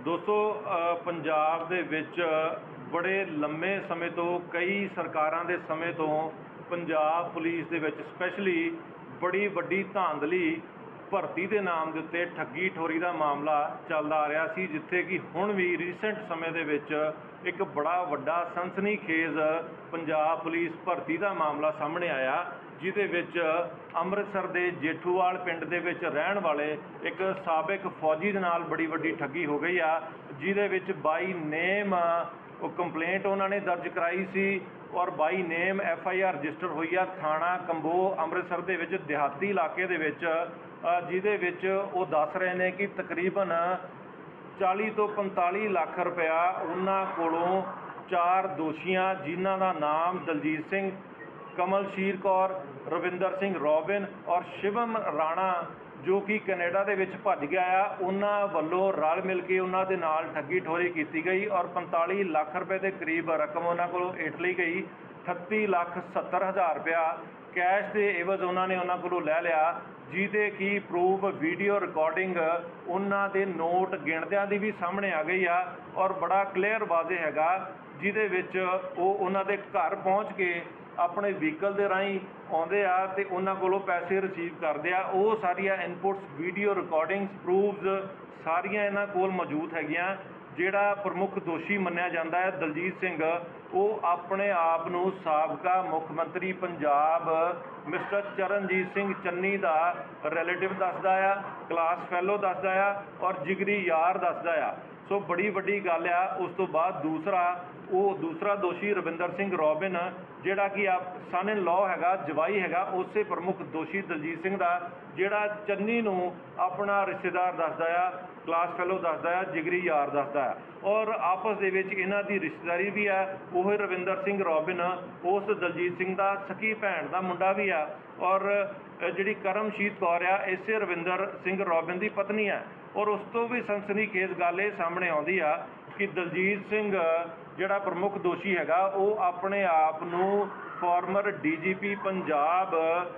ਦੋਸਤੋ ਪੰਜਾਬ ਦੇ ਵਿੱਚ ਬੜੇ ਲੰਮੇ ਸਮੇਂ ਤੋਂ ਕਈ ਸਰਕਾਰਾਂ ਦੇ ਸਮੇਂ ਤੋਂ ਪੰਜਾਬ ਪੁਲਿਸ ਦੇ ਵਿੱਚ ਸਪੈਸ਼ਲੀ ਬੜੀ ਵੱਡੀ ਧਾਂਦਲੀ ਭਰਤੀ ਦੇ ਨਾਮ ਦੇ ਉੱਤੇ ਠੱਗੀ ਠੋਰੀ ਦਾ ਮਾਮਲਾ ਚੱਲਦਾ ਆ ਰਿਹਾ ਸੀ, ਜਿੱਥੇ ਕਿ ਹੁਣ ਵੀ ਰੀਸੈਂਟ ਸਮੇਂ ਦੇ ਵਿੱਚ ਇੱਕ ਬੜਾ ਵੱਡਾ ਸਨਸਨੀਖੇਜ਼ ਪੰਜਾਬ ਪੁਲਿਸ ਭਰਤੀ ਦਾ ਮਾਮਲਾ ਸਾਹਮਣੇ ਆਇਆ, ਜਿਹਦੇ ਵਿੱਚ ਅੰਮ੍ਰਿਤਸਰ ਦੇ ਜੇਠੂਵਾਲ ਪਿੰਡ ਦੇ ਵਿੱਚ ਰਹਿਣ ਵਾਲੇ ਇੱਕ ਸਾਬਕ ਫੌਜੀ ਦੇ ਨਾਲ ਬੜੀ ਵੱਡੀ ਠੱਗੀ ਹੋ ਗਈ ਆ, ਜਿਹਦੇ ਵਿੱਚ ਬਾਈ ਨੇਮ ਕੰਪਲੇਂਟ ਉਹਨਾਂ ਨੇ ਦਰਜ ਕਰਾਈ ਸੀ ਔਰ ਬਾਈ ਨੇਮ FIR ਰਜਿਸਟਰ ਹੋਈ ਆ ਥਾਣਾ ਕੰਬੋ ਅੰਮ੍ਰਿਤਸਰ ਦੇ ਵਿੱਚ ਦਿਹਾਤੀ ਇਲਾਕੇ ਦੇ ਵਿੱਚ, ਜਿਹਦੇ ਵਿੱਚ ਉਹ ਦੱਸ ਰਹੇ ਨੇ ਕਿ ਤਕਰੀਬਨ 40 ਤੋਂ 45 ਲੱਖ ਰੁਪਇਆ ਉਹਨਾਂ ਕੋਲੋਂ 4 ਦੋਸ਼ੀਆਂ, ਜਿਨ੍ਹਾਂ ਦਾ ਨਾਮ ਦਲਜੀਤ ਸਿੰਘ, ਕਮਲਸ਼ੀਰ ਕੌਰ, ਰਵਿੰਦਰ ਸਿੰਘ ਰੋਬਿਨ ਔਰ ਸ਼ਿਵਮ ਰਾਣਾ ਜੋ ਕਿ ਕੈਨੇਡਾ ਦੇ ਵਿੱਚ ਭੱਜ ਗਿਆ ਆ, ਉਹਨਾਂ ਵੱਲੋਂ ਰਲ ਮਿਲ ਕੇ ਉਹਨਾਂ ਦੇ ਨਾਲ ਠੱਗੀ ਠੋਰੀ ਕੀਤੀ ਗਈ ਔਰ 45 ਲੱਖ ਰੁਪਏ ਦੇ ਕਰੀਬ ਰਕਮ ਉਹਨਾਂ ਕੋਲੋਂ ਏਟ ਲਈ ਗਈ। 38,70,000 ਰੁਪਇਆ ਕੈਸ਼ ਦੇ ਇਵਜ਼ ਉਹਨਾਂ ਨੇ ਉਹਨਾਂ ਕੋਲੋਂ ਲੈ ਲਿਆ, ਜਿਹਦੇ ਕਿ ਪ੍ਰੂਫ ਵੀਡੀਓ ਰਿਕਾਰਡਿੰਗ ਉਹਨਾਂ ਦੇ ਨੋਟ ਗਿਣਦਿਆਂ ਦੀ ਵੀ ਸਾਹਮਣੇ ਆ ਗਈ ਆ ਔਰ ਬੜਾ ਕਲੀਅਰ ਵਾਜ਼ੇ ਹੈਗਾ, ਜਿਹਦੇ ਵਿੱਚ ਉਹ ਉਹਨਾਂ ਦੇ ਘਰ ਪਹੁੰਚ ਕੇ ਆਪਣੇ ਵਹੀਕਲ ਦੇ ਰਾਹੀਂ ਆਉਂਦੇ ਆ ਤੇ ਉਹਨਾਂ ਕੋਲੋਂ ਪੈਸੇ ਰਿਸੀਵ ਕਰਦੇ ਆ। ਉਹ ਸਾਰੀਆਂ ਇਨਪੁਟਸ, ਵੀਡੀਓ ਰਿਕਾਰਡਿੰਗਸ, ਪ੍ਰੂਫਸ ਸਾਰੀਆਂ ਇਹਨਾਂ ਕੋਲ ਮੌਜੂਦ ਹੈਗੀਆਂ। ਜਿਹੜਾ ਪ੍ਰਮੁੱਖ ਦੋਸ਼ੀ ਮੰਨਿਆ ਜਾਂਦਾ ਹੈ ਦਲਜੀਤ ਸਿੰਘ, ਉਹ ਆਪਣੇ ਆਪ ਨੂੰ ਸਾਬਕਾ ਮੁੱਖ ਮੰਤਰੀ ਪੰਜਾਬ ਮਿਸਟਰ ਚਰਨਜੀਤ ਸਿੰਘ ਚੰਨੀ ਦਾ ਰਿਲੇਟਿਵ ਦੱਸਦਾ ਆ, ਕਲਾਸ ਫੈਲੋ ਦੱਸਦਾ ਆ ਔਰ ਜਿਗਰੀ ਯਾਰ ਦੱਸਦਾ ਆ। ਸੋ ਬੜੀ ਵੱਡੀ ਗੱਲ ਆ। ਉਸ ਤੋਂ ਬਾਅਦ ਦੂਸਰਾ ਦੋਸ਼ੀ ਰਵਿੰਦਰ ਸਿੰਘ ਰੋਬਿਨ, ਜਿਹੜਾ ਕਿ ਸਨ ਇਨ ਲਾਅ ਹੈਗਾ, ਜਵਾਈ ਹੈਗਾ ਉਸੇ ਪ੍ਰਮੁੱਖ ਦੋਸ਼ੀ ਦਲਜੀਤ ਸਿੰਘ ਦਾ, ਜਿਹੜਾ ਚੰਨੀ ਨੂੰ ਆਪਣਾ ਰਿਸ਼ਤੇਦਾਰ ਦੱਸਦਾ ਆ, ਕਲਾਸ ਫੈਲੋ ਦੱਸਦਾ ਆ, ਜਿਗਰੀ ਯਾਰ ਦੱਸਦਾ ਆ ਔਰ ਆਪਸ ਦੇ ਵਿੱਚ ਇਹਨਾਂ ਦੀ ਰਿਸ਼ਤੇਦਾਰੀ ਵੀ ਆ। ਉਹ ਰਵਿੰਦਰ ਸਿੰਘ ਰੋਬਿਨ ਉਸ ਦਲਜੀਤ ਸਿੰਘ ਦਾ ਸਕੀ ਭੈਣ ਦਾ ਮੁੰਡਾ ਵੀ ਆ ਔਰ ਜਿਹੜੀ ਕਰਮਸ਼ੀਰ ਕੌਰ ਆ ਇਸੇ ਰਵਿੰਦਰ ਸਿੰਘ ਰੋਬਿਨ ਦੀ ਪਤਨੀ ਆ। ਔਰ ਉਸ ਤੋਂ ਵੀ ਸਨਸਨੀਖੇਜ਼ ਗੱਲ ਇਹ ਸਾਹਮਣੇ ਆਉਂਦੀ ਆ ਕਿ ਦਲਜੀਤ ਸਿੰਘ ਜਿਹੜਾ ਪ੍ਰਮੁੱਖ ਦੋਸ਼ੀ ਹੈਗਾ, ਉਹ ਆਪਣੇ ਆਪ ਨੂੰ ਫਾਰਮਰ DGP ਪੰਜਾਬ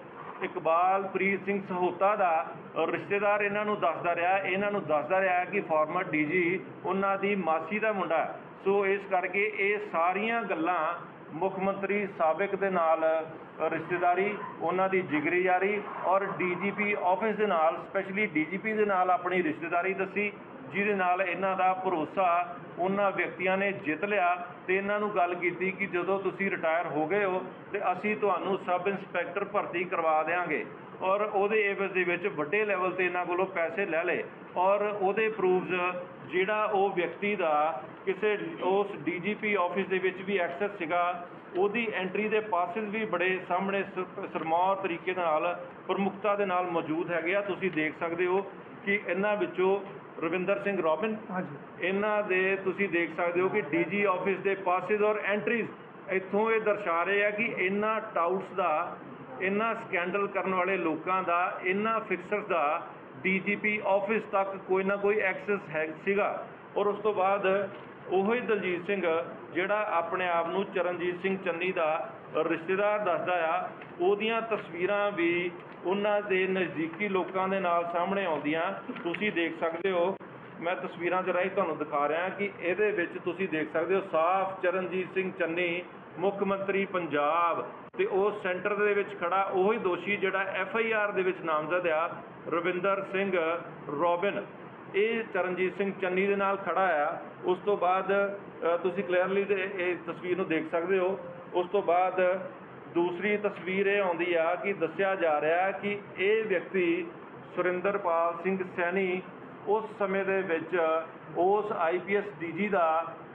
ਇਕਬਾਲਪ੍ਰੀਤ ਸਿੰਘ ਸਹੋਤਾ ਦਾ ਰਿਸ਼ਤੇਦਾਰ ਇਹਨਾਂ ਨੂੰ ਦੱਸਦਾ ਰਿਹਾ ਕਿ ਫਾਰਮਰ DG ਉਹਨਾਂ ਦੀ ਮਾਸੀ ਦਾ ਮੁੰਡਾ। ਸੋ ਇਸ ਕਰਕੇ ਇਹ ਸਾਰੀਆਂ ਗੱਲਾਂ ਮੁੱਖ ਮੰਤਰੀ ਸਾਬਕ ਦੇ ਨਾਲ ਰਿਸ਼ਤੇਦਾਰੀ, ਉਹਨਾਂ ਦੀ ਜਿਗਰੀ ਯਾਰੀ ਔਰ DGP ਆਫਿਸ ਦੇ ਨਾਲ, ਸਪੈਸ਼ਲੀ DGP ਦੇ ਨਾਲ ਆਪਣੀ ਰਿਸ਼ਤੇਦਾਰੀ ਦੱਸੀ, ਜਿਹਦੇ ਨਾਲ ਇਹਨਾਂ ਦਾ ਭਰੋਸਾ ਉਹਨਾਂ ਵਿਅਕਤੀਆਂ ਨੇ ਜਿੱਤ ਲਿਆ ਤੇ ਇਹਨਾਂ ਨੂੰ ਗੱਲ ਕੀਤੀ ਕਿ ਜਦੋਂ ਤੁਸੀਂ ਰਿਟਾਇਰ ਹੋ ਗਏ ਹੋ ਤੇ ਅਸੀਂ ਤੁਹਾਨੂੰ ਸਬ ਇੰਸਪੈਕਟਰ ਭਰਤੀ ਕਰਵਾ ਦੇਵਾਂਗੇ ਔਰ ਉਹਦੇ ਏਵਜ਼ ਦੇ ਵਿੱਚ ਵੱਡੇ ਲੈਵਲ ਤੇ ਇਹਨਾਂ ਕੋਲੋਂ ਪੈਸੇ ਲੈ ਲਏ ਔਰ ਉਹਦੇ ਪ੍ਰੂਫਸ, ਜਿਹੜਾ ਉਹ ਵਿਅਕਤੀ ਦਾ ਕਿਸੇ ਉਸ DGP ਆਫਿਸ ਦੇ ਵਿੱਚ ਵੀ ਐਕਸੈਸ ਸੀਗਾ, ਉਹਦੀ ਐਂਟਰੀ ਦੇ ਪਾਸਿਸ ਵੀ ਬੜੇ ਸਾਹਮਣੇ ਸਰਮਾਰ ਤਰੀਕੇ ਦੇ ਨਾਲ ਪ੍ਰਮੁੱਖਤਾ ਦੇ ਨਾਲ ਮੌਜੂਦ ਹੈਗੇ ਆ। ਤੁਸੀਂ ਦੇਖ ਸਕਦੇ ਹੋ ਕਿ ਇਹਨਾਂ ਵਿੱਚੋਂ ਰਵਿੰਦਰ ਸਿੰਘ ਰੋਬਿਨ, ਇਹਨਾਂ ਦੇ ਤੁਸੀਂ ਦੇਖ ਸਕਦੇ ਹੋ ਕਿ DG ਆਫਿਸ ਦੇ ਪਾਸਿਸ ਔਰ ਐਂਟਰੀਜ਼ ਇੱਥੋਂ ਇਹ ਦਰਸਾ ਰਹੇ ਆ ਕਿ ਇਹਨਾਂ ਟਾਊਟਸ ਦਾ, ਇਹਨਾਂ ਸਕੈਂਡਲ ਕਰਨ ਵਾਲੇ ਲੋਕਾਂ ਦਾ, ਇਹਨਾਂ ਫਿਕਸਰਸ ਦਾ DGP ਆਫਿਸ ਤੱਕ ਕੋਈ ਨਾ ਕੋਈ ਐਕਸੈਸ ਸੀਗਾ। ਔਰ ਉਸ ਤੋਂ ਬਾਅਦ ਉਹੀ ਦਲਜੀਤ ਸਿੰਘ, ਜਿਹੜਾ ਆਪਣੇ ਆਪ ਨੂੰ ਚਰਨਜੀਤ ਸਿੰਘ ਚੰਨੀ ਦਾ ਰਿਸ਼ਤੇਦਾਰ ਦੱਸਦਾ ਆ, ਉਹਦੀਆਂ ਤਸਵੀਰਾਂ ਵੀ ਉਹਨਾਂ ਦੇ ਨਜ਼ਦੀਕੀ ਲੋਕਾਂ ਦੇ ਨਾਲ ਸਾਹਮਣੇ ਆਉਂਦੀਆਂ। ਤੁਸੀਂ ਦੇਖ ਸਕਦੇ ਹੋ, ਮੈਂ ਤਸਵੀਰਾਂ ਦੇ ਰਾਹੀਂ ਤੁਹਾਨੂੰ ਦਿਖਾ ਰਿਹਾ ਕਿ ਇਹਦੇ ਵਿੱਚ ਤੁਸੀਂ ਦੇਖ ਸਕਦੇ ਹੋ ਸਾਫ਼ ਚਰਨਜੀਤ ਸਿੰਘ ਚੰਨੀ ਮੁੱਖ ਮੰਤਰੀ ਪੰਜਾਬ ਤੇ ਉਹ ਸੈਂਟਰ ਦੇ ਵਿੱਚ ਖੜਾ ਉਹੀ ਦੋਸ਼ੀ ਜਿਹੜਾ FIR ਦੇ ਵਿੱਚ ਨਾਮਜ਼ਦ ਆ, ਰਵਿੰਦਰ ਸਿੰਘ ਰੋਬਿਨ, ਇਹ ਚਰਨਜੀਤ ਸਿੰਘ ਚੰਨੀ ਦੇ ਨਾਲ ਖੜਾ ਆ। ਉਸ ਤੋਂ ਬਾਅਦ ਤੁਸੀਂ ਕਲੀਅਰਲੀ ਇਹ ਤਸਵੀਰ ਨੂੰ ਦੇਖ ਸਕਦੇ ਹੋ। ਉਸ ਤੋਂ ਬਾਅਦ ਦੂਸਰੀ ਤਸਵੀਰ ਇਹ ਆਉਂਦੀ ਆ ਕਿ ਦੱਸਿਆ ਜਾ ਰਿਹਾ ਕਿ ਇਹ ਵਿਅਕਤੀ ਸੁਰਿੰਦਰਪਾਲ ਸਿੰਘ ਸੈਣੀ ਉਸ ਸਮੇਂ ਦੇ ਵਿੱਚ ਉਸ IPS DG ਦਾ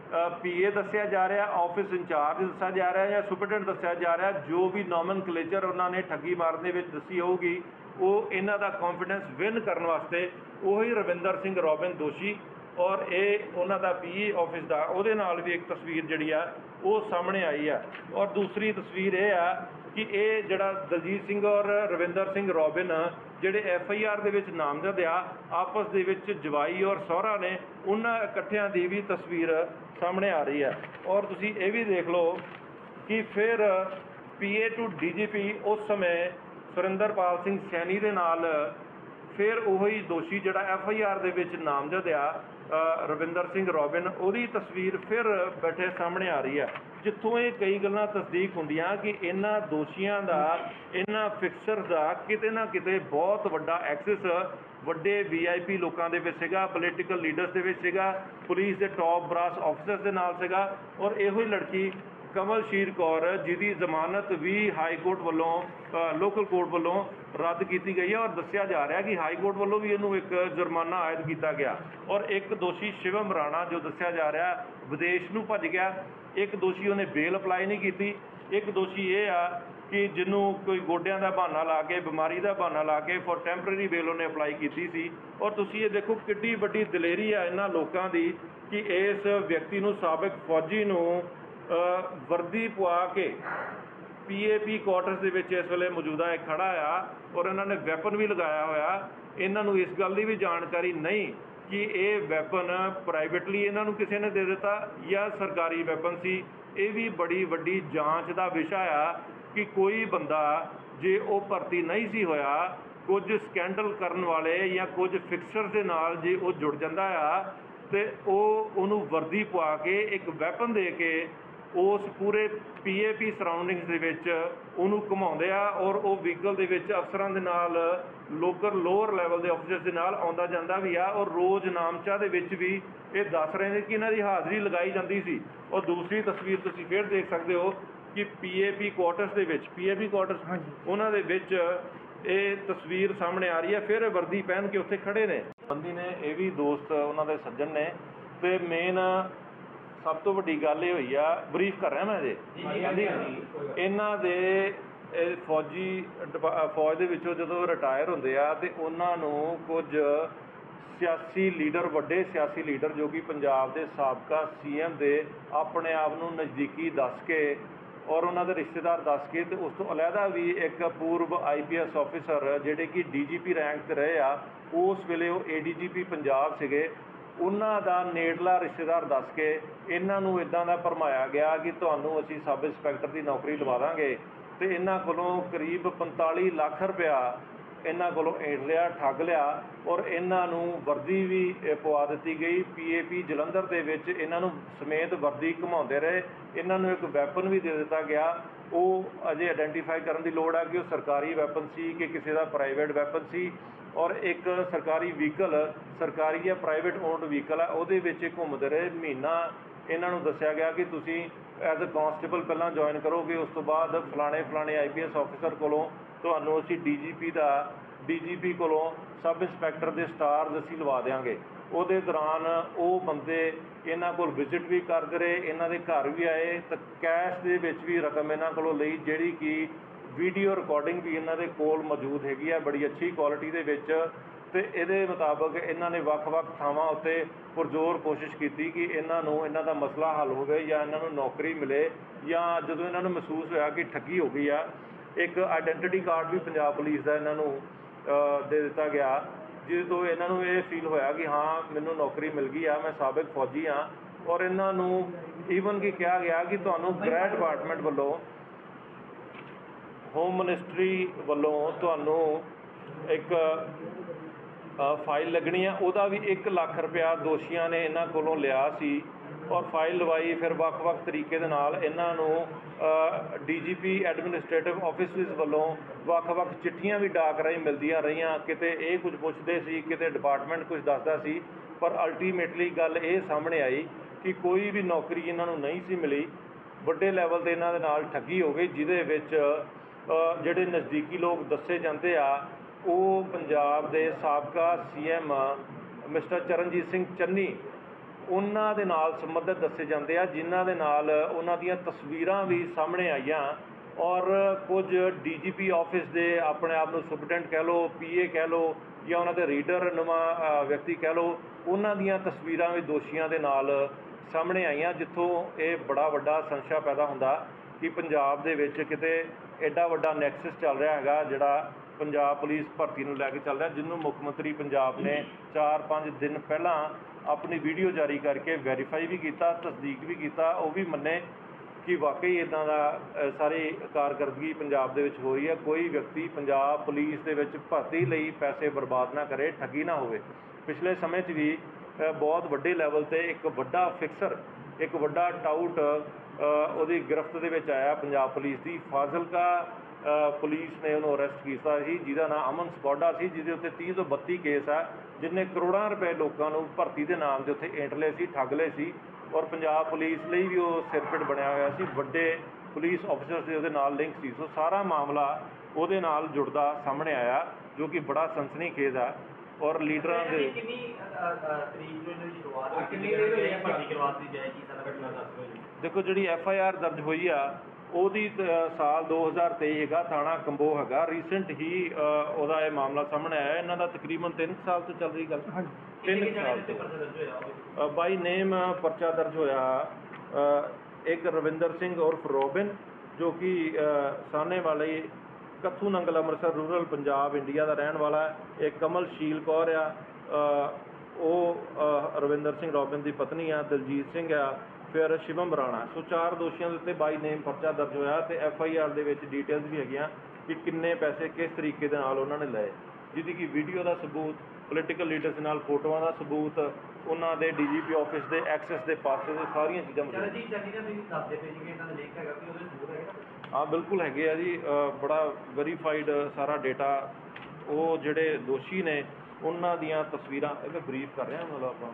PA ਦੱਸਿਆ ਜਾ ਰਿਹਾ, ਆਫਿਸ ਇੰਚਾਰਜ ਦੱਸਿਆ ਜਾ ਰਿਹਾ ਜਾਂ ਸੁਪਰਡੈਂਟ ਦੱਸਿਆ ਜਾ ਰਿਹਾ, ਜੋ ਵੀ ਨੋਮਨਕਲੇਚਰ ਉਹਨਾਂ ਨੇ ਠੱਗੀ ਮਾਰਨ ਦੇ ਵਿੱਚ ਦੱਸੀ ਹੋਊਗੀ, ਉਹ ਇਹਨਾਂ ਦਾ ਕੌਨਫੀਡੈਂਸ ਵਿਨ ਕਰਨ ਵਾਸਤੇ ਉਹੀ ਰਵਿੰਦਰ ਸਿੰਘ ਰੋਬਿਨ ਦੋਸ਼ੀ ਔਰ ਇਹ ਉਹਨਾਂ ਦਾ PA ਆਫਿਸ ਦਾ, ਉਹਦੇ ਨਾਲ ਵੀ ਇੱਕ ਤਸਵੀਰ ਜਿਹੜੀ ਆ ਉਹ ਸਾਹਮਣੇ ਆਈ ਆ। ਔਰ ਦੂਸਰੀ ਤਸਵੀਰ ਇਹ ਆ ਕਿ ਇਹ ਜਿਹੜਾ ਦਲਜੀਤ ਸਿੰਘ ਔਰ ਰਵਿੰਦਰ ਸਿੰਘ ਰੋਬਿਨ ਜਿਹੜੇ FIR ਦੇ ਵਿੱਚ ਨਾਮਜ਼ਦ ਆ, ਆਪਸ ਦੇ ਵਿੱਚ ਜਵਾਈ ਔਰ ਸਹੁਰਾ ਨੇ, ਉਹਨਾਂ ਇਕੱਠਿਆਂ ਦੀ ਵੀ ਤਸਵੀਰ ਸਾਹਮਣੇ ਆ ਰਹੀ ਹੈ। ਔਰ ਤੁਸੀਂ ਇਹ ਵੀ ਦੇਖ ਲਓ ਕਿ ਫਿਰ PA to DGP ਉਸ ਸਮੇਂ ਸੁਰਿੰਦਰਪਾਲ ਸਿੰਘ ਸੈਣੀ ਦੇ ਨਾਲ ਫਿਰ ਉਹੀ ਦੋਸ਼ੀ ਜਿਹੜਾ FIR ਦੇ ਵਿੱਚ ਨਾਮਜ਼ਦ ਆ, ਰਵਿੰਦਰ ਸਿੰਘ ਰੋਬਿਨ, ਉਹਦੀ ਤਸਵੀਰ ਫਿਰ ਬੈਠੇ ਸਾਹਮਣੇ ਆ ਰਹੀ ਹੈ, ਜਿੱਥੋਂ ਇਹ ਕਈ ਗੱਲਾਂ ਤਸਦੀਕ ਹੁੰਦੀਆਂ ਕਿ ਇਹਨਾਂ ਦੋਸ਼ੀਆਂ ਦਾ, ਇਹਨਾਂ ਫਿਕਸਰਸ ਦਾ ਕਿਤੇ ਨਾ ਕਿਤੇ ਬਹੁਤ ਵੱਡਾ ਐਕਸੈਸ ਵੱਡੇ VIP ਲੋਕਾਂ ਦੇ ਵਿੱਚ ਸੀਗਾ, ਪੋਲੀਟੀਕਲ ਲੀਡਰਸ ਦੇ ਵਿੱਚ ਸੀਗਾ, ਪੁਲਿਸ ਦੇ ਟੌਪ ਬਰਾਸ ਆਫਿਸਰਸ ਦੇ ਨਾਲ ਸੀਗਾ। ਔਰ ਇਹੋ ਹੀ ਲੜਕੀ ਕਮਲਸ਼ੀਰ ਕੌਰ, ਜਿਹਦੀ ਜ਼ਮਾਨਤ ਵੀ ਹਾਈ ਕੋਰਟ ਵੱਲੋਂ, ਲੋਕਲ ਕੋਰਟ ਵੱਲੋਂ ਰੱਦ ਕੀਤੀ ਗਈ ਹੈ, ਔਰ ਦੱਸਿਆ ਜਾ ਰਿਹਾ ਕਿ ਹਾਈ ਕੋਰਟ ਵੱਲੋਂ ਵੀ ਇਹਨੂੰ ਇੱਕ ਜੁਰਮਾਨਾ ਆਇਦ ਕੀਤਾ ਗਿਆ। ਔਰ ਇੱਕ ਦੋਸ਼ੀ ਸ਼ਿਵਮ ਰਾਣਾ, ਜੋ ਦੱਸਿਆ ਜਾ ਰਿਹਾ ਵਿਦੇਸ਼ ਨੂੰ ਭੱਜ ਗਿਆ। ਇੱਕ ਦੋਸ਼ੀ ਉਹਨੇ ਬੇਲ ਅਪਲਾਈ ਨਹੀਂ ਕੀਤੀ। ਇੱਕ ਦੋਸ਼ੀ ਇਹ ਆ ਕਿ ਜਿਹਨੂੰ ਕੋਈ ਗੋਡਿਆਂ ਦਾ ਬਹਾਨਾ ਲਾ ਕੇ, ਬਿਮਾਰੀ ਦਾ ਬਹਾਨਾ ਲਾ ਕੇ ਫॉर ਟੈਂਪਰੇਰੀ ਬੇਲ ਉਹਨੇ ਅਪਲਾਈ ਕੀਤੀ ਸੀ। ਔਰ ਤੁਸੀਂ ਇਹ ਦੇਖੋ ਕਿੱਡੀ ਵੱਡੀ ਦਲੇਰੀ ਆ ਇਹਨਾਂ ਲੋਕਾਂ ਦੀ ਕਿ ਇਸ ਵਿਅਕਤੀ ਨੂੰ, ਸਾਬਕ ਫੌਜੀ ਨੂੰ ਵਰਦੀ ਪਵਾ ਕੇ PAP ਕੁਆਟਰਸ ਦੇ ਵਿੱਚ ਇਸ ਵੇਲੇ ਮੌਜੂਦਾ ਇਹ ਖੜਾ ਆ, ਔਰ ਇਹਨਾਂ ਨੇ ਵੈਪਨ ਵੀ ਲਗਾਇਆ ਹੋਇਆ। ਇਹਨਾਂ ਨੂੰ ਇਸ ਗੱਲ ਦੀ ਵੀ ਜਾਣਕਾਰੀ ਨਹੀਂ ਕਿ ਇਹ ਵੈਪਨ ਪ੍ਰਾਈਵੇਟਲੀ ਇਹਨਾਂ ਨੂੰ ਕਿਸੇ ਨੇ ਦੇ ਦਿੱਤਾ ਜਾਂ ਸਰਕਾਰੀ ਵੈਪਨ ਸੀ। ਇਹ ਵੀ ਬੜੀ ਵੱਡੀ ਜਾਂਚ ਦਾ ਵਿਸ਼ਾ ਆ ਕਿ ਕੋਈ ਬੰਦਾ ਜੇ ਉਹ ਭਰਤੀ ਨਹੀਂ ਸੀ ਹੋਇਆ, ਕੁਝ ਸਕੈਂਡਲ ਕਰਨ ਵਾਲੇ ਜਾਂ ਕੁਝ ਫਿਕਸਰਸ ਦੇ ਨਾਲ ਜੇ ਉਹ ਜੁੜ ਜਾਂਦਾ ਆ, ਤੇ ਉਹਨੂੰ ਵਰਦੀ ਪਵਾ ਕੇ ਇੱਕ ਵੈਪਨ ਦੇ ਕੇ ਉਸ ਪੂਰੇ PAP ਸਰਾਊਂਡਿੰਗਸ ਦੇ ਵਿੱਚ ਉਹਨੂੰ ਘੁਮਾਉਂਦੇ ਆ, ਔਰ ਉਹ ਵਹੀਕਲ ਦੇ ਵਿੱਚ ਅਫਸਰਾਂ ਦੇ ਨਾਲ, ਲੋਅਰ ਲੈਵਲ ਦੇ ਆਫਿਸਰਸ ਦੇ ਨਾਲ ਆਉਂਦਾ ਜਾਂਦਾ ਵੀ ਆ। ਔਰ ਰੋਜ਼ ਨਾਮਚਾ ਦੇ ਵਿੱਚ ਵੀ ਇਹ ਦੱਸ ਰਹੇ ਨੇ ਕਿ ਇਹਨਾਂ ਦੀ ਹਾਜ਼ਰੀ ਲਗਾਈ ਜਾਂਦੀ ਸੀ। ਔਰ ਦੂਸਰੀ ਤਸਵੀਰ ਤੁਸੀਂ ਫਿਰ ਦੇਖ ਸਕਦੇ ਹੋ ਕਿ PAP ਕੁਆਟਰਸ ਦੇ ਵਿੱਚ, PAP ਕੁਆਟਰਸ ਉਹਨਾਂ ਦੇ ਵਿੱਚ ਇਹ ਤਸਵੀਰ ਸਾਹਮਣੇ ਆ ਰਹੀ ਹੈ। ਫਿਰ ਵਰਦੀ ਪਹਿਨ ਕੇ ਉੱਥੇ ਖੜੇ ਨੇ ਬੰਦੀ ਨੇ, ਇਹ ਵੀ ਦੋਸਤ ਉਹਨਾਂ ਦੇ ਸੱਜਣ ਨੇ। ਤੇ ਮੇਨ ਸਭ ਤੋਂ ਵੱਡੀ ਗੱਲ ਇਹ ਹੋਈ ਆ, ਬਰੀਫ ਕਰ ਰਿਹਾ ਮੈਂ ਜੀ, ਇਹਨਾਂ ਦੇ ਫੌਜ ਦੇ ਵਿੱਚੋਂ ਜਦੋਂ ਰਿਟਾਇਰ ਹੁੰਦੇ ਆ ਤੇ ਉਹਨਾਂ ਨੂੰ ਕੁਝ ਸਿਆਸੀ ਲੀਡਰ, ਵੱਡੇ ਸਿਆਸੀ ਲੀਡਰ ਜੋ ਕਿ ਪੰਜਾਬ ਦੇ ਸਾਬਕਾ CM ਦੇ ਆਪਣੇ ਆਪ ਨੂੰ ਨਜ਼ਦੀਕੀ ਦੱਸ ਕੇ ਔਰ ਉਹਨਾਂ ਦੇ ਰਿਸ਼ਤੇਦਾਰ ਦੱਸ ਕੇ, ਤੇ ਉਸ ਤੋਂ ਅਲੱਗਾ ਵੀ ਇੱਕ ਪੂਰਵ IPS ਆਫਿਸਰ ਜਿਹੜੇ ਕਿ DGP ਰੈਂਕ 'ਤੇ ਰਹੇ ਆ, ਉਸ ਵੇਲੇ ਉਹ ADGP ਪੰਜਾਬ ਸੀਗੇ, ਉਹਨਾਂ ਦਾ ਨੇੜਲਾ ਰਿਸ਼ਤੇਦਾਰ ਦੱਸ ਕੇ ਇਹਨਾਂ ਨੂੰ ਇੱਦਾਂ ਦਾ ਭਰਮਾਇਆ ਗਿਆ ਕਿ ਤੁਹਾਨੂੰ ਅਸੀਂ ਸਬ ਇੰਸਪੈਕਟਰ ਦੀ ਨੌਕਰੀ ਲਵਾ ਦਾਂਗੇ। ਤੇ ਇਹਨਾਂ ਕੋਲੋਂ ਕਰੀਬ 45 ਲੱਖ ਰੁਪਇਆ ਇਹਨਾਂ ਕੋਲੋਂ ਏਟ ਲਿਆ, ਠੱਗ ਲਿਆ। ਔਰ ਇਹਨਾਂ ਨੂੰ ਵਰਦੀ ਵੀ ਪਵਾ ਦਿੱਤੀ ਗਈ। PAP ਜਲੰਧਰ ਦੇ ਵਿੱਚ ਇਹਨਾਂ ਨੂੰ ਸਮੇਤ ਵਰਦੀ ਘੁਮਾਉਂਦੇ ਰਹੇ। ਇਹਨਾਂ ਨੂੰ ਇੱਕ ਵੈਪਨ ਵੀ ਦੇ ਦਿੱਤਾ ਗਿਆ। ਉਹ ਅਜੇ ਆਇਡੈਂਟੀਫਾਈ ਕਰਨ ਦੀ ਲੋੜ ਆ ਕਿ ਉਹ ਸਰਕਾਰੀ ਵੈਪਨ ਸੀ ਕਿ ਕਿਸੇ ਦਾ ਪ੍ਰਾਈਵੇਟ ਵੈਪਨ ਸੀ। ਔਰ ਇੱਕ ਸਰਕਾਰੀ ਵਹੀਕਲ, ਸਰਕਾਰੀ ਜਾਂ ਪ੍ਰਾਈਵੇਟ ਓਨਡ ਵਹੀਕਲ ਆ, ਉਹਦੇ ਵਿੱਚ ਘੁੰਮਦੇ ਰਹੇ ਮਹੀਨਾ। ਇਹਨਾਂ ਨੂੰ ਦੱਸਿਆ ਗਿਆ ਕਿ ਤੁਸੀਂ ਐਜ਼ ਅ ਕਾਂਸਟੇਬਲ ਪਹਿਲਾਂ ਜੁਆਇਨ ਕਰੋਗੇ, ਉਸ ਤੋਂ ਬਾਅਦ ਫਲਾਣੇ IPS ਆਫਿਸਰ ਕੋਲੋਂ ਤੁਹਾਨੂੰ ਅਸੀਂ DGP ਕੋਲੋਂ ਸਬ ਇੰਸਪੈਕਟਰ ਦੇ ਸਟਾਰਸ ਅਸੀਂ ਲਵਾ ਦਿਆਂਗੇ। ਉਹਦੇ ਦੌਰਾਨ ਉਹ ਬੰਦੇ ਇਹਨਾਂ ਕੋਲ ਵਿਜ਼ਿਟ ਵੀ ਕਰਦੇ ਰਹੇ, ਇਹਨਾਂ ਦੇ ਘਰ ਵੀ ਆਏ, ਤਾਂ ਕੈਸ਼ ਦੇ ਵਿੱਚ ਵੀ ਰਕਮ ਇਹਨਾਂ ਕੋਲੋਂ ਲਈ, ਜਿਹੜੀ ਕਿ ਵੀਡੀਓ ਰਿਕਾਰਡਿੰਗ ਵੀ ਇਹਨਾਂ ਦੇ ਕੋਲ ਮੌਜੂਦ ਹੈਗੀ ਆ ਬੜੀ ਅੱਛੀ ਕੁਆਲਿਟੀ ਦੇ ਵਿੱਚ। ਤੇ ਇਹਦੇ ਮੁਤਾਬਕ ਇਹਨਾਂ ਨੇ ਵੱਖ-ਵੱਖ ਥਾਵਾਂ ਉੱਤੇ ਪੁਰਜ਼ੋਰ ਕੋਸ਼ਿਸ਼ ਕੀਤੀ ਕਿ ਇਹਨਾਂ ਨੂੰ, ਇਹਨਾਂ ਦਾ ਮਸਲਾ ਹੱਲ ਹੋਵੇ ਜਾਂ ਇਹਨਾਂ ਨੂੰ ਨੌਕਰੀ ਮਿਲੇ। ਜਾਂ ਜਦੋਂ ਇਹਨਾਂ ਨੂੰ ਮਹਿਸੂਸ ਹੋਇਆ ਕਿ ਠੱਗੀ ਹੋ ਗਈ ਆ, ਇੱਕ ਆਈਡੈਂਟੀਟੀ ਕਾਰਡ ਵੀ ਪੰਜਾਬ ਪੁਲਿਸ ਦਾ ਇਹਨਾਂ ਨੂੰ ਦੇ ਦਿੱਤਾ ਗਿਆ, ਜਿਸ ਤੋਂ ਇਹਨਾਂ ਨੂੰ ਇਹ ਫੀਲ ਹੋਇਆ ਕਿ ਹਾਂ ਮੈਨੂੰ ਨੌਕਰੀ ਮਿਲ ਗਈ ਆ, ਮੈਂ ਸਾਬਕ ਫੌਜੀ ਹਾਂ। ਔਰ ਇਹਨਾਂ ਨੂੰ ਈਵਨ ਕਿ ਕਿਹਾ ਗਿਆ ਕਿ ਤੁਹਾਨੂੰ ਗ੍ਰਹਿ ਡਿਪਾਰਟਮੈਂਟ ਵੱਲੋਂ, ਹੋਮ ਮਿਨਿਸਟਰੀ ਵੱਲੋਂ ਤੁਹਾਨੂੰ ਇੱਕ ਫਾਈਲ ਲੱਗਣੀ ਆ, ਉਹਦਾ ਵੀ 1 ਲੱਖ ਰੁਪਇਆ ਦੋਸ਼ੀਆਂ ਨੇ ਇਹਨਾਂ ਕੋਲੋਂ ਲਿਆ ਸੀ। ਔਰ ਫਾਈਲ ਲਵਾਈ, ਫਿਰ ਵੱਖ-ਵੱਖ ਤਰੀਕੇ ਦੇ ਨਾਲ ਇਹਨਾਂ ਨੂੰ DGP ਐਡਮਿਨਿਸਟ੍ਰੇਟਿਵ ਆਫਿਸਿਸ ਵੱਲੋਂ ਵੱਖ-ਵੱਖ ਚਿੱਠੀਆਂ ਵੀ ਡਾਕ ਰਾਹੀਂ ਮਿਲਦੀਆਂ ਰਹੀਆਂ। ਕਿਤੇ ਇਹ ਕੁਝ ਪੁੱਛਦੇ ਸੀ, ਕਿਤੇ ਡਿਪਾਰਟਮੈਂਟ ਕੁਝ ਦੱਸਦਾ ਸੀ, ਪਰ ਅਲਟੀਮੇਟਲੀ ਗੱਲ ਇਹ ਸਾਹਮਣੇ ਆਈ ਕਿ ਕੋਈ ਵੀ ਨੌਕਰੀ ਇਹਨਾਂ ਨੂੰ ਨਹੀਂ ਸੀ ਮਿਲੀ। ਵੱਡੇ ਲੈਵਲ 'ਤੇ ਇਹਨਾਂ ਦੇ ਨਾਲ ਠੱਗੀ ਹੋ ਗਈ, ਜਿਹਦੇ ਵਿੱਚ ਜਿਹੜੇ ਨਜ਼ਦੀਕੀ ਲੋਕ ਦੱਸੇ ਜਾਂਦੇ ਆ, ਉਹ ਪੰਜਾਬ ਦੇ ਸਾਬਕਾ CM ਮਿਸਟਰ ਚਰਨਜੀਤ ਸਿੰਘ ਚੰਨੀ, ਉਹਨਾਂ ਦੇ ਨਾਲ ਸੰਬੰਧਿਤ ਦੱਸੇ ਜਾਂਦੇ ਆ, ਜਿਨ੍ਹਾਂ ਦੇ ਨਾਲ ਉਹਨਾਂ ਦੀਆਂ ਤਸਵੀਰਾਂ ਵੀ ਸਾਹਮਣੇ ਆਈਆਂ। ਔਰ ਕੁਝ DGP ਆਫਿਸ ਦੇ ਆਪਣੇ ਆਪ ਨੂੰ ਸੁਪਰਡੈਂਟ ਕਹਿ ਲਓ, PA ਕਹਿ ਲਓ, ਜਾਂ ਉਹਨਾਂ ਦੇ ਰੀਡਰ ਨਵਾਂ ਵਿਅਕਤੀ ਕਹਿ ਲਓ, ਉਹਨਾਂ ਦੀਆਂ ਤਸਵੀਰਾਂ ਵੀ ਦੋਸ਼ੀਆਂ ਦੇ ਨਾਲ ਸਾਹਮਣੇ ਆਈਆਂ, ਜਿੱਥੋਂ ਇਹ ਬੜਾ ਵੱਡਾ ਸੰਸ਼ਾ ਪੈਦਾ ਹੁੰਦਾ ਕਿ ਪੰਜਾਬ ਦੇ ਵਿੱਚ ਕਿਤੇ ਐਡਾ ਵੱਡਾ ਨੈਕਸਸ ਚੱਲ ਰਿਹਾ ਹੈਗਾ, ਜਿਹੜਾ ਪੰਜਾਬ ਪੁਲਿਸ ਭਰਤੀ ਨੂੰ ਲੈ ਕੇ ਚੱਲ ਰਿਹਾ, ਜਿਹਨੂੰ ਮੁੱਖ ਮੰਤਰੀ ਪੰਜਾਬ ਨੇ 4-5 ਦਿਨ ਪਹਿਲਾਂ ਆਪਣੀ ਵੀਡੀਓ ਜਾਰੀ ਕਰਕੇ ਵੈਰੀਫਾਈ ਵੀ ਕੀਤਾ, ਤਸਦੀਕ ਵੀ ਕੀਤਾ। ਉਹ ਵੀ ਮੰਨੇ ਕਿ ਵਾਕਈ ਇੱਦਾਂ ਦਾ ਸਾਰੀ ਕਾਰਗਰਦਗੀ ਪੰਜਾਬ ਦੇ ਵਿੱਚ ਹੋ ਰਹੀ ਹੈ। ਕੋਈ ਵਿਅਕਤੀ ਪੰਜਾਬ ਪੁਲਿਸ ਦੇ ਵਿੱਚ ਭਰਤੀ ਲਈ ਪੈਸੇ ਬਰਬਾਦ ਨਾ ਕਰੇ, ਠੱਗੀ ਨਾ ਹੋਵੇ। ਪਿਛਲੇ ਸਮੇਂ 'ਚ ਵੀ ਬਹੁਤ ਵੱਡੇ ਲੈਵਲ ਤੇ ਇੱਕ ਵੱਡਾ ਫਿਕਸਰ, ਇੱਕ ਵੱਡਾ ਟਾਊਟ ਉਹਦੀ ਗ੍ਰਿਫਤ ਦੇ ਵਿੱਚ ਆਇਆ ਪੰਜਾਬ ਪੁਲਿਸ ਦੀ। ਫਾਜ਼ਿਲਕਾ ਪੁਲਿਸ ਨੇ ਉਹਨੂੰ ਅਰੈਸਟ ਕੀਤਾ ਸੀ, ਜਿਹਦਾ ਨਾਮ ਅਮਨ ਸਕੋਡਾ ਸੀ, ਜਿਹਦੇ ਉੱਤੇ 30 ਤੋਂ 32 ਕੇਸ ਆ, ਜਿਹਨੇ ਕਰੋੜਾਂ ਰੁਪਏ ਲੋਕਾਂ ਨੂੰ ਭਰਤੀ ਦੇ ਨਾਮ ਦੇ ਉੱਤੇ ਏਂਟ ਲਏ ਸੀ, ਠੱਗ ਲਏ ਸੀ। ਔਰ ਪੰਜਾਬ ਪੁਲਿਸ ਲਈ ਵੀ ਉਹ ਸਿਰਪਿਟ ਬਣਿਆ ਹੋਇਆ ਸੀ, ਵੱਡੇ ਪੁਲਿਸ ਆਫਿਸਰਸ ਦੇ ਉਹਦੇ ਨਾਲ ਲਿੰਕ ਸੀ। ਸੋ ਸਾਰਾ ਮਾਮਲਾ ਉਹਦੇ ਨਾਲ ਜੁੜਦਾ ਸਾਹਮਣੇ ਆਇਆ, ਜੋ ਕਿ ਬੜਾ ਸਨਸਨੀਖੇਜ਼ ਆ। ਔਰ ਲੀਡਰਾਂ ਦੇ ਦੇਖੋ, ਜਿਹੜੀ FIR ਦਰਜ ਹੋਈ ਆ ਉਹਦੀ ਸਾਲ 2023 ਹੈਗਾ, ਥਾਣਾ ਕੰਬੋ ਹੈਗਾ। ਰੀਸੈਂਟ ਹੀ ਉਹਦਾ ਇਹ ਮਾਮਲਾ ਸਾਹਮਣੇ ਆਇਆ। ਇਹਨਾਂ ਦਾ ਤਕਰੀਬਨ 3 ਸਾਲ ਤੋਂ ਚੱਲ ਰਹੀ ਗੱਲ, 3 ਸਾਲ ਤੋਂ ਬਾਈ ਨੇਮ ਪਰਚਾ ਦਰਜ ਹੋਇਆ। ਇੱਕ ਰਵਿੰਦਰ ਸਿੰਘ ਉਰਫ ਰੋਬਿਨ, ਜੋ ਕਿ ਸਾਹਨੇ ਵਾਲੇ ਕੱਥੂ ਨੰਗਲ ਅੰਮ੍ਰਿਤਸਰ ਰੂਰਲ ਪੰਜਾਬ ਇੰਡੀਆ ਦਾ ਰਹਿਣ ਵਾਲਾ ਹੈ। ਇੱਕ ਕਮਲਸ਼ੀਲ ਕੌਰ ਆ, ਉਹ ਰਵਿੰਦਰ ਸਿੰਘ ਰੋਬਿਨ ਦੀ ਪਤਨੀ ਆ। ਦਲਜੀਤ ਸਿੰਘ ਆ, ਫਿਰ ਸ਼ਿਵਮ ਰਾਣਾ। ਸੋ 4 ਦੋਸ਼ੀਆਂ ਦੇ ਉੱਤੇ ਬਾਈ ਨੇਮ ਪਰਚਾ ਦਰਜ ਹੋਇਆ ਤੇ FIR ਦੇ ਵਿੱਚ ਡਿਟੇਲਸ ਵੀ ਹੈਗੀਆਂ ਕਿ ਕਿੰਨੇ ਪੈਸੇ ਕਿਸ ਤਰੀਕੇ ਦੇ ਨਾਲ ਉਹਨਾਂ ਨੇ ਲਏ, ਜਿਹਦੀ ਕਿ ਵੀਡੀਓ ਦਾ ਸਬੂਤ, ਪੋਲੀਟੀਕਲ ਲੀਡਰਸ ਨਾਲ ਫੋਟੋਆਂ ਦਾ ਸਬੂਤ, ਉਹਨਾਂ ਦੇ DGP ਆਫਿਸ ਦੇ ਐਕਸੈਸ ਦੇ ਪਾਸੇ ਦੇ ਸਾਰੀਆਂ ਚੀਜ਼ਾਂ ਹਾਂ ਬਿਲਕੁਲ ਹੈਗੇ ਆ ਜੀ। ਬੜਾ ਵੈਰੀਫਾਈਡ ਸਾਰਾ ਡੇਟਾ। ਉਹ ਜਿਹੜੇ ਦੋਸ਼ੀ ਨੇ ਉਹਨਾਂ ਦੀਆਂ ਤਸਵੀਰਾਂ ਇਹ ਬਰੀਫ ਕਰ ਰਹੇ ਹਾਂ, ਮਤਲਬ ਆਪਾਂ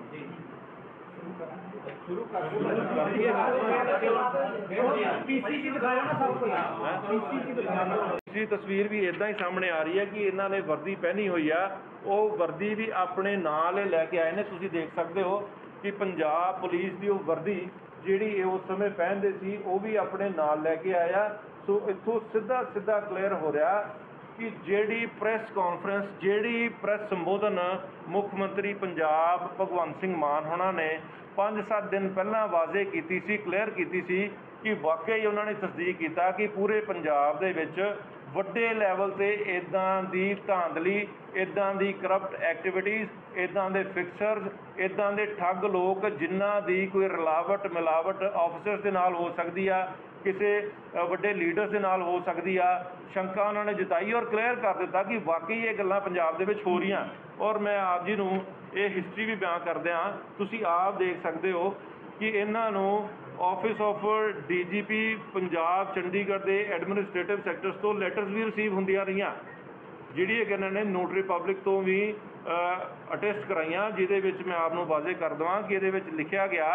ਦੀ ਤਸਵੀਰ ਵੀ ਇਦਾਂ ਹੀ ਸਾਹਮਣੇ ਆ ਰਹੀ ਹੈ ਕਿ ਇਹਨਾਂ ਨੇ ਵਰਦੀ ਪਹਿਨੀ ਹੋਈ ਆ। ਉਹ ਵਰਦੀ ਵੀ ਆਪਣੇ ਨਾਲ ਲੈ ਕੇ ਆਏ ਨੇ। ਤੁਸੀਂ ਦੇਖ ਸਕਦੇ ਹੋ ਕਿ ਪੰਜਾਬ ਪੁਲਿਸ ਦੀ ਉਹ ਵਰਦੀ ਜਿਹੜੀ ਇਹ ਉਸ ਸਮੇਂ ਪਹਿਨਦੇ ਸੀ, ਉਹ ਵੀ ਆਪਣੇ ਨਾਲ ਲੈ ਕੇ ਆਇਆ। ਸੋ ਇੱਥੋਂ ਸਿੱਧਾ ਕਲੀਅਰ ਹੋ ਰਿਹਾ ਕਿ ਜਿਹੜੀ ਪ੍ਰੈਸ ਕਾਨਫਰੰਸ, ਜਿਹੜੀ ਪ੍ਰੈਸ ਸੰਬੋਧਨ ਮੁੱਖ ਮੰਤਰੀ ਪੰਜਾਬ ਭਗਵੰਤ ਸਿੰਘ ਮਾਨ ਹੋਣਾ ਨੇ 5-7 ਦਿਨ ਪਹਿਲਾਂ ਵਾਜ਼ੇ ਕੀਤੀ ਸੀ, ਕਲੀਅਰ ਕੀਤੀ ਸੀ ਕਿ ਵਾਕਈ ਉਹਨਾਂ ਨੇ ਤਸਦੀਕ ਕੀਤਾ ਕਿ ਪੂਰੇ ਪੰਜਾਬ ਦੇ ਵਿੱਚ ਵੱਡੇ ਲੈਵਲ ਤੇ ਇੱਦਾਂ ਦੀ ਧਾਂਦਲੀ, ਇੱਦਾਂ ਦੀ ਕਰਪਟ ਐਕਟੀਵਿਟੀਜ਼, ਇੱਦਾਂ ਦੇ ਫਿਕਸਰਸ, ਇੱਦਾਂ ਦੇ ਠੱਗ ਲੋਕ ਜਿਨ੍ਹਾਂ ਦੀ ਕੋਈ ਰਲਾਵਟ ਮਿਲਾਵਟ ਆਫਿਸਰਸ ਦੇ ਨਾਲ ਹੋ ਸਕਦੀ ਆ, ਕਿਸੇ ਵੱਡੇ ਲੀਡਰਸ ਦੇ ਨਾਲ ਹੋ ਸਕਦੀ ਆ। ਸ਼ੰਕਾ ਉਹਨਾਂ ਨੇ ਜਤਾਈ ਔਰ ਕਲੀਅਰ ਕਰ ਦਿੱਤਾ ਕਿ ਵਾਕਈ ਇਹ ਗੱਲਾਂ ਪੰਜਾਬ ਦੇ ਵਿੱਚ ਹੋ ਰਹੀਆਂ। ਔਰ ਮੈਂ ਆਪ ਜੀ ਨੂੰ ਇਹ ਹਿਸਟਰੀ ਵੀ ਬਿਆਨ ਕਰਦੇ ਹਾਂ। ਤੁਸੀਂ ਆਪ ਦੇਖ ਸਕਦੇ ਹੋ ਕਿ ਇਹਨਾਂ ਨੂੰ office of DGP Punjab Chandigarh ਦੇ ਐਡਮਿਨਿਸਟ੍ਰੇਟਿਵ ਸੈਕਟਰਸ ਤੋਂ ਲੈਟਰਸ ਵੀ ਰਿਸੀਵ ਹੁੰਦੀਆਂ ਰਹੀਆਂ, ਜਿਹੜੀ ਇਹਨਾਂ ਨੇ ਨੋਟਰੀ ਪਬਲਿਕ ਤੋਂ ਵੀ ਅਟੈਸਟ ਕਰਾਈਆਂ, ਜਿਹਦੇ ਵਿੱਚ ਮੈਂ ਆਪ ਨੂੰ ਵਾਜ਼ੇ ਕਰ ਦੇਵਾਂ ਕਿ ਇਹਦੇ ਵਿੱਚ ਲਿਖਿਆ ਗਿਆ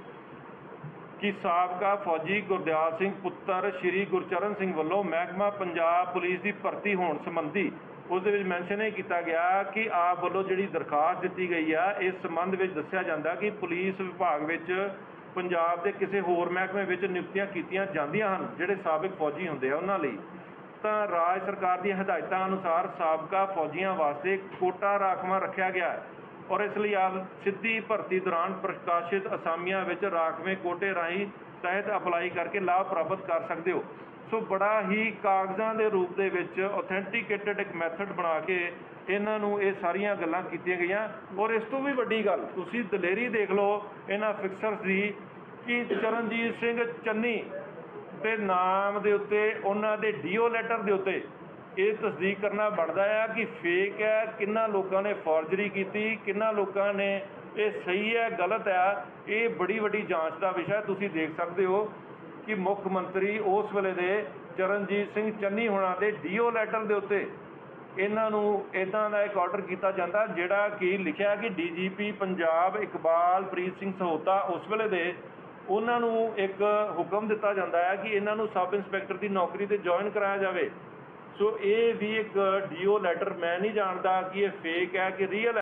ਕਿ ਸਾਬਕਾ ਫੌਜੀ ਗੁਰਦਿਆਲ ਸਿੰਘ ਪੁੱਤਰ ਸ਼੍ਰੀ ਗੁਰਚਰਨ ਸਿੰਘ ਵੱਲੋਂ ਮਹਿਕਮਾ ਪੰਜਾਬ ਪੁਲਿਸ ਦੀ ਭਰਤੀ ਹੋਣ ਸੰਬੰਧੀ ਉਸ ਦੇ ਵਿੱਚ ਮੈਂਸ਼ਨ ਇਹ ਕੀਤਾ ਗਿਆ ਕਿ ਆਪ ਵੱਲੋਂ ਜਿਹੜੀ ਦਰਖਾਸਤ ਦਿੱਤੀ ਗਈ ਆ, ਇਸ ਸੰਬੰਧ ਵਿੱਚ ਦੱਸਿਆ ਜਾਂਦਾ ਕਿ ਪੁਲਿਸ ਵਿਭਾਗ ਵਿੱਚ ਪੰਜਾਬ ਦੇ ਕਿਸੇ ਹੋਰ ਮਹਿਕਮੇ ਵਿੱਚ ਨਿਯੁਕਤੀਆਂ ਕੀਤੀਆਂ ਜਾਂਦੀਆਂ ਹਨ ਜਿਹੜੇ ਸਾਬਕ ਫੌਜੀ ਹੁੰਦੇ ਆ ਉਹਨਾਂ ਲਈ। ਤਾਂ ਰਾਜ ਸਰਕਾਰ ਦੀਆਂ ਹਦਾਇਤਾਂ ਅਨੁਸਾਰ ਸਾਬਕਾ ਫੌਜੀਆਂ ਵਾਸਤੇ ਕੋਟਾ ਰਾਖਵਾਂ ਰੱਖਿਆ ਗਿਆ ਹੈ ਔਰ ਇਸ ਲਈ ਆਪ ਸਿੱਧੀ ਭਰਤੀ ਦੌਰਾਨ ਪ੍ਰਕਾਸ਼ਿਤ ਅਸਾਮੀਆਂ ਵਿੱਚ ਰਾਖਵੇਂ ਕੋਟੇ ਰਾਹੀਂ ਤਹਿਤ ਅਪਲਾਈ ਕਰਕੇ ਲਾਭ ਪ੍ਰਾਪਤ ਕਰ ਸਕਦੇ ਹੋ। ਸੋ ਬੜਾ ਹੀ ਕਾਗਜ਼ਾਂ ਦੇ ਰੂਪ ਦੇ ਵਿੱਚ ਆਥੈਂਟੀਕੇਟਡ ਇੱਕ ਮੈਥਡ ਬਣਾ ਕੇ ਇਹਨਾਂ ਨੂੰ ਇਹ ਸਾਰੀਆਂ ਗੱਲਾਂ ਕੀਤੀਆਂ ਗਈਆਂ। ਔਰ ਇਸ ਤੋਂ ਵੀ ਵੱਡੀ ਗੱਲ ਤੁਸੀਂ ਦਲੇਰੀ ਦੇਖ ਲਓ ਇਹਨਾਂ ਫਿਕਸਰਸ ਦੀ ਕਿ ਚਰਨਜੀਤ ਸਿੰਘ ਚੰਨੀ ਦੇ ਨਾਮ ਦੇ ਉੱਤੇ, ਉਹਨਾਂ ਦੇ DO ਲੈਟਰ ਦੇ ਉੱਤੇ ਇਹ ਤਸਦੀਕ ਕਰਨਾ ਬਣਦਾ ਆ ਕਿ ਫੇਕ ਹੈ, ਕਿੰਨਾ ਲੋਕਾਂ ਨੇ ਫੋਰਜਰੀ ਕੀਤੀ, ਕਿੰਨਾ ਲੋਕਾਂ ਨੇ ਇਹ ਸਹੀ ਹੈ ਗਲਤ ਹੈ। ਇਹ ਬੜੀ ਵੱਡੀ ਜਾਂਚ ਦਾ ਵਿਸ਼ਾ। ਤੁਸੀਂ ਦੇਖ ਸਕਦੇ ਹੋ ਕਿ ਮੁੱਖ ਮੰਤਰੀ ਉਸ ਵੇਲੇ ਦੇ ਚਰਨਜੀਤ ਸਿੰਘ ਚੰਨੀ ਹੋਣਾ ਦੇ DO ਲੈਟਰ ਦੇ ਉੱਤੇ ਇਹਨਾਂ ਨੂੰ ਇੱਦਾਂ ਦਾ ਇੱਕ ਆਰਡਰ ਕੀਤਾ ਜਾਂਦਾ, ਜਿਹੜਾ ਕਿ ਲਿਖਿਆ ਕਿ DGP ਪੰਜਾਬ ਇਕਬਾਲਪ੍ਰੀਤ ਸਿੰਘ ਸਹੋਤਾ ਉਸ ਵੇਲੇ ਦੇ, ਉਹਨਾਂ ਨੂੰ ਇੱਕ ਹੁਕਮ ਦਿੱਤਾ ਜਾਂਦਾ ਹੈ ਕਿ ਇਹਨਾਂ ਨੂੰ ਸਬ ਇੰਸਪੈਕਟਰ ਦੀ ਨੌਕਰੀ 'ਤੇ ਜੁਆਇਨ ਕਰਾਇਆ ਜਾਵੇ। ਸੋ ਇਹ ਵੀ ਇੱਕ DO ਲੈਟਰ, ਮੈਂ ਨਹੀਂ ਜਾਣਦਾ ਕਿ ਇਹ ਫੇਕ ਹੈ ਕਿ ਰੀਅਲ ਹੈ।